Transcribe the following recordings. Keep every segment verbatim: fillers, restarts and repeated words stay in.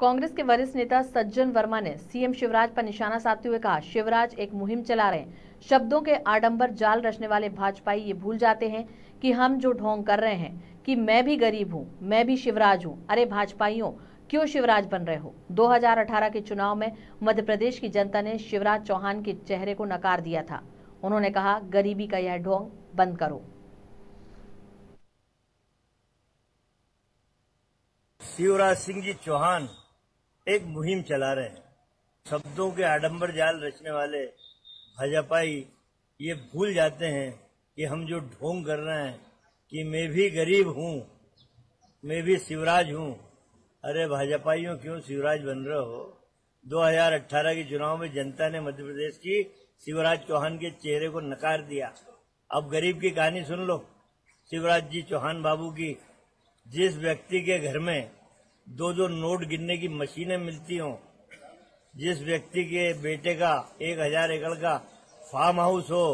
कांग्रेस के वरिष्ठ नेता सज्जन वर्मा ने सीएम शिवराज पर निशाना साधते हुए कहा, शिवराज एक मुहिम चला रहे हैं। शब्दों के आडंबर जाल रचने वाले भाजपाई ये भूल जाते हैं कि हम जो ढोंग कर रहे हैं कि मैं भी गरीब हूं, मैं भी शिवराज हूं। अरे भाजपाइयों, क्यों शिवराज बन रहे हो? दो हज़ार अठारह के चुनाव में मध्य प्रदेश की जनता ने शिवराज चौहान के चेहरे को नकार दिया था। उन्होंने कहा, गरीबी का यह ढोंग बंद करो। शिवराज सिंह जी चौहान एक मुहिम चला रहे हैं। शब्दों के आडंबर जाल रचने वाले भाजपाई ये भूल जाते हैं कि हम जो ढोंग कर रहे हैं कि मैं भी गरीब हूं, मैं भी शिवराज हूं। अरे भाजपाइयों, क्यों शिवराज बन रहे हो? दो हज़ार अठारह के चुनाव में जनता ने मध्य प्रदेश की शिवराज चौहान के चेहरे को नकार दिया। अब गरीब की कहानी सुन लो, शिवराज जी चौहान बाबू की। जिस व्यक्ति के घर में दो दो नोट गिनने की मशीनें मिलती हों, जिस व्यक्ति के बेटे का एक हजार एकड़ का फार्म हाउस हो,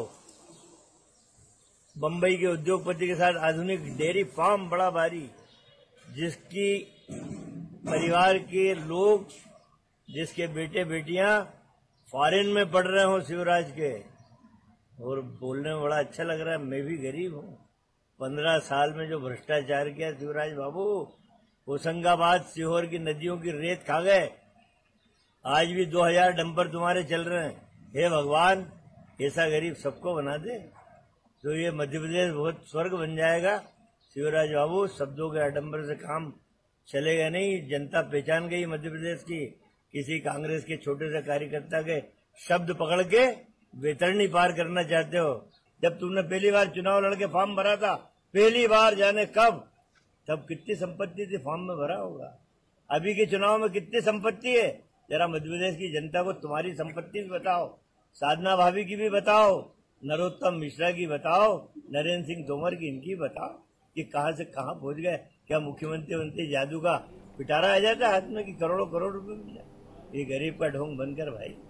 बंबई के उद्योगपति के साथ आधुनिक डेयरी फार्म बड़ा भारी, जिसकी परिवार के लोग, जिसके बेटे बेटियां फॉरेन में पढ़ रहे हो शिवराज के, और बोलने में बड़ा अच्छा लग रहा है मैं भी गरीब हूं। पंद्रह साल में जो भ्रष्टाचार किया शिवराज बाबू, होशंगाबाद सीहोर की नदियों की रेत खा गए। आज भी दो हज़ार डंपर तुम्हारे चल रहे हैं। हे भगवान, ऐसा गरीब सबको बना दे तो ये मध्य प्रदेश बहुत स्वर्ग बन जाएगा। शिवराज बाबू, शब्दों के आडंबर से काम चलेगा नहीं। जनता पहचान गई मध्य प्रदेश की। किसी कांग्रेस के छोटे से कार्यकर्ता के शब्द पकड़ के वेतरणी पार करना चाहते हो। जब तुमने पहली बार चुनाव लड़के फॉर्म भरा था, पहली बार जाने कब, तब कितनी संपत्ति थी फॉर्म में भरा होगा। अभी के चुनाव में कितनी संपत्ति है? जरा मध्य प्रदेश की जनता को तुम्हारी संपत्ति भी बताओ, साधना भाभी की भी बताओ, नरोत्तम मिश्रा की बताओ, नरेंद्र सिंह तोमर की, इनकी बताओ कि कहां से कहां पहुंच गए। क्या मुख्यमंत्री बनते जादू का पिटारा आ जाता हाथ में कि करोड़ों करोड़ रुपए मिल जाए? ये गरीब का ढोंग बनकर भाई।